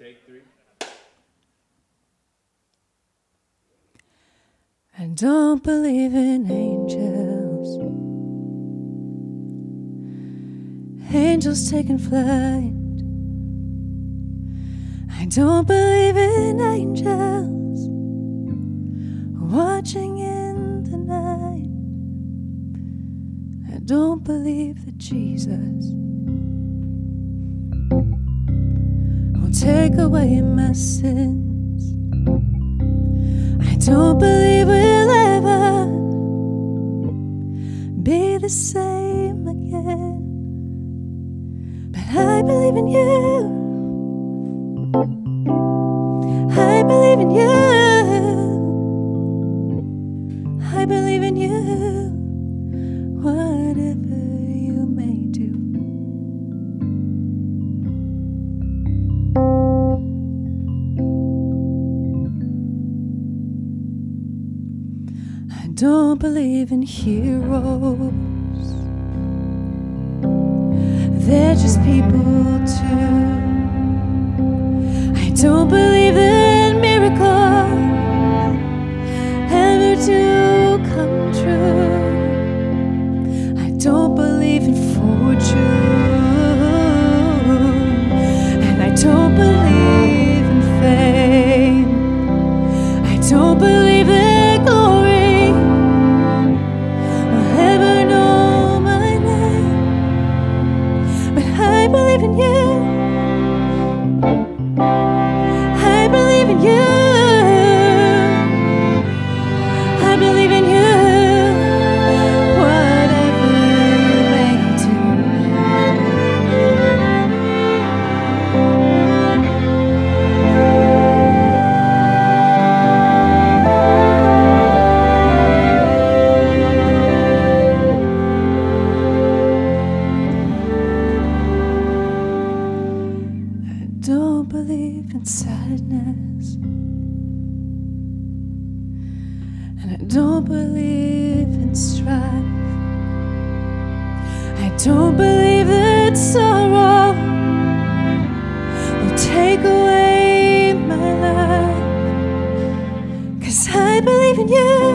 Take 3. I don't believe in angels. Angels taking flight. I don't believe in angels watching in the night. I don't believe that Jesus will take away my sins. I don't believe we'll ever be the same again. But I believe in you. I believe in you. I believe in you. Whatever you may do. I don't believe in heroes. They're just people too. I don't believe that miracles ever do come true. I don't believe in fortune, and I don't believe in fame. I don't believe that glory will ever know my name. But I believe in you. I believe in you. I believe in you. Whatever you may do. I don't believe in sadness, and I don't believe in strife. I don't believe that sorrow will take away my life. 'Cause I believe in you.